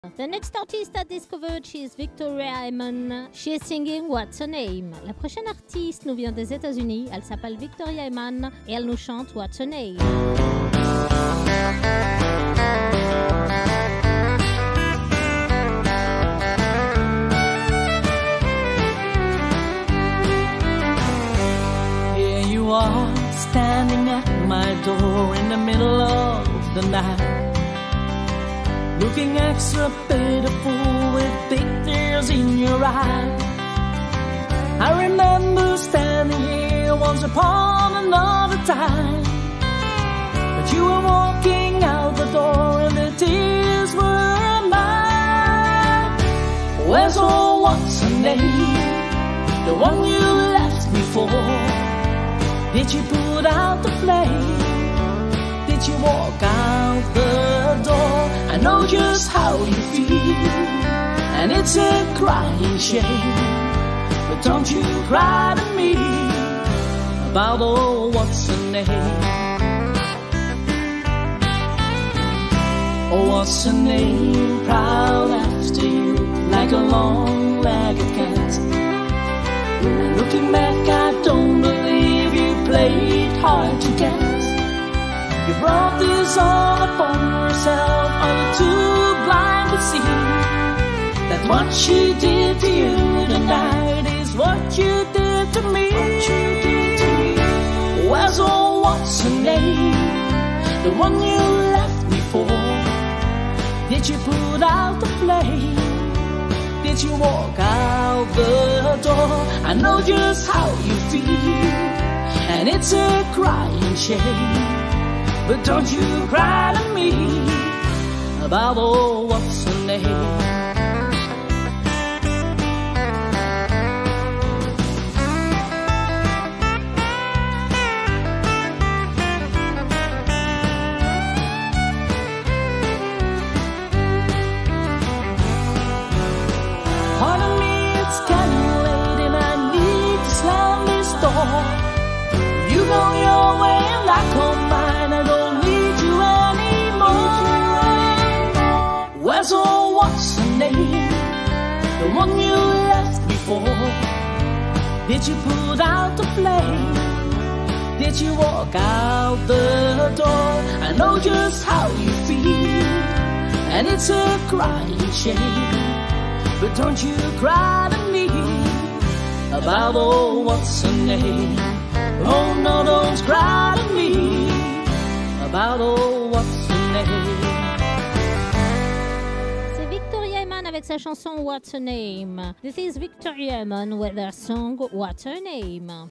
The next artist I discovered, she is Victoria Eamon. She is singing What's Her Name. La prochaine artiste nous vient des États-Unis. Elle s'appelle Victoria Eamon et elle nous chante What's Her Name. Here you are, standing at my door in the middle of the night, looking extra pitiful with big tears in your eyes. I remember standing here once upon another time, but you were walking out the door and the tears were mine. Where's old what's her name, the one you left me for? Did you put out the flame? Did you walk out the door? I know just how you feel, and it's a crying shame, but don't you cry to me about oh what's her name. Oh what's her name, proud after you like a long-legged cat. Looking back I don't believe you played hard to get. You brought this all upon yourself, only too blind to see that what she did to you tonight is what you did to me. Where's old what's her name, the one you left me for? Did you put out the flame? Did you walk out the door? I know just how you feel, and it's a crying shame, but don't you cry to me about oh what's her name. Pardon me, it's getting late and I need to slam this door. You go your way and I go mine, I don't need you anymore. Where's old what's her name, the one you left me for? Did you put out the flame? Did you walk out the door? I know just how you feel, and it's a crying shame, but don't you cry to me about oh what's her name. Oh no, don't cry to me about oh what's her name. C'est Victoria Eamon avec sa chanson What's Her Name. This is Victoria Eamon with their song What's Her Name.